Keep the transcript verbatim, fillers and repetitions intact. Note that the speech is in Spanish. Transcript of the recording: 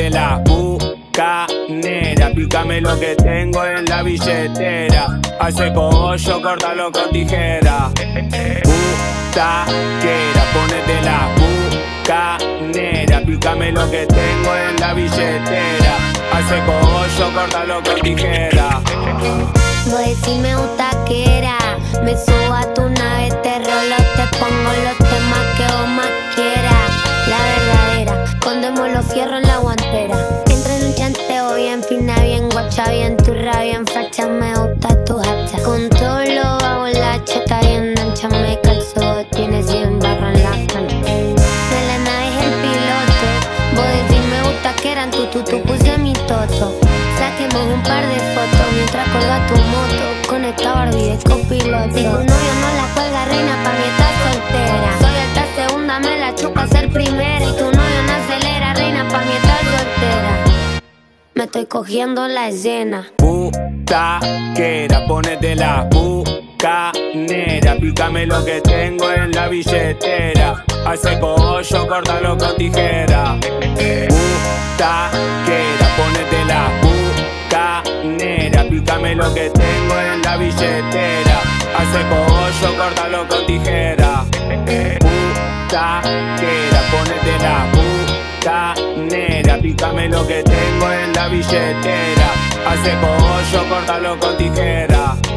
ponete la bucanera, pícame lo que tengo en la billetera. Hace cogollo, córtalo con tijera. Butaquera, ponete la bucanera, pícame lo que tengo en la billetera. Hace cogollo, córtalo con tijera. Voy a decirme butaquera, me subo a tu nave, te rolo, te pongo los temas que vos más quieras. La verdadera, escondemos los fierros en la guantera. Entra en un chanteo bien fina, bien guacha, bien turra, bien facha. Me gusta tu hacha, con todo lo bajo la chata bien ancha. Me calzo, tiene cien barras en la cancha. De la nave es el piloto, voy a decirme butaquera, en tu tutu puse mi toto. Saquemos un par de fotos mientras colga tu moto con esta Barbie de copiloto. Si tu novio no la cuelga, reina, pa' mí estás soltera. Soy alta segunda, me la chupa ser primera. Y tu novio no acelera, reina, pa' mí estás soltera. Me estoy cogiendo la escena. Butaquera, ponete la bucanera, pícame lo que tengo en la billetera. Hace cogollo, córtalo con tijera. Butaquera, ponete la bucanera, pícame lo que tengo en la billetera. Hace cogollo, córtalo con tijera. Butaquera, ponete la bucanera, pícame lo que tengo en la billetera. Hace cogollo, córtalo con tijera.